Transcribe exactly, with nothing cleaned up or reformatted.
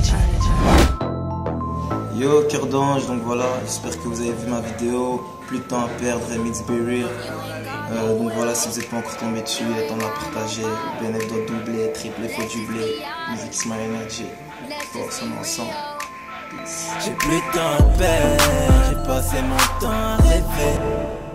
Yo, cœur d'ange, donc voilà, j'espère que vous avez vu ma vidéo. Plus de temps à perdre, Remix Beryl. Euh, donc voilà, si vous n'êtes pas encore tombé dessus, il est temps de la partager. B N F doit doubler, tripler, faut doubler. Music is my energy. Force en ensemble. J'ai plus de temps à perdre, j'ai passé mon temps à rêver.